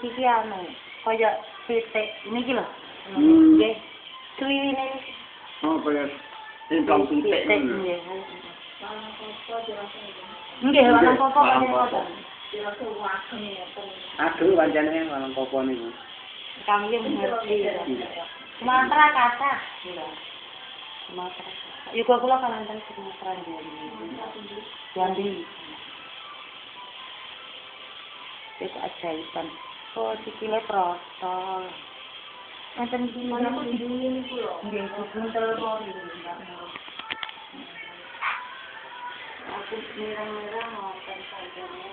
iki anu kaya titik niki lho. Nggih. Suwiwine iki. Oh, kaya sintong titik nggih. Nggih, walang popo kaya aduh pancene walang popo niku. Kami ngerti. Sumatera kata. Sumatera. Juga kula kalantan Sumatera Jambi. Itu ajaiban. Oh, sikile protol. Enten iki mana kok dingin iku lho. Nggih, buntel kok aku merah-merah ngoten sajane.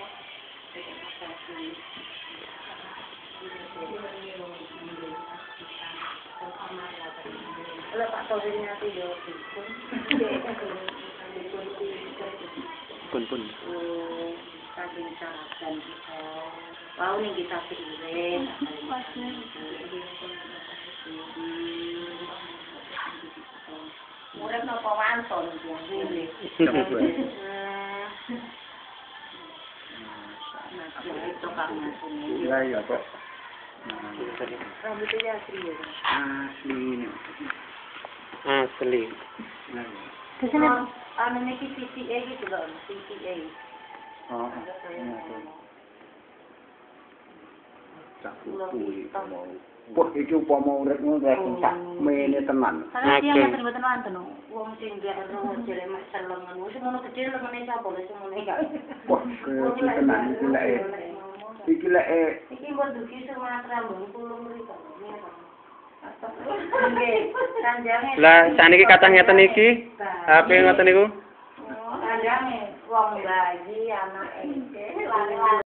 Kalau Pak Tauhidnya itu ya pun saking sarapan kita mau nih kita pilih murid nopo wanton ya ya kok rambutnya asli ya asli kesini anu niki PTA gitu loh PTA cak kuwi mau wah iki upama urip ngono rek tak mene tenan karena dia mboten mboten wonten wong sing gak ero jere mek seleng ngono sing ngono gedhe lengene sapa lho sing ngono gak wah tenan iki lek iki mbok dugi Sumatera mbon kulung mriko lah saniki kathah ngeten iki HP ngoten niku kanjane wong bayi anak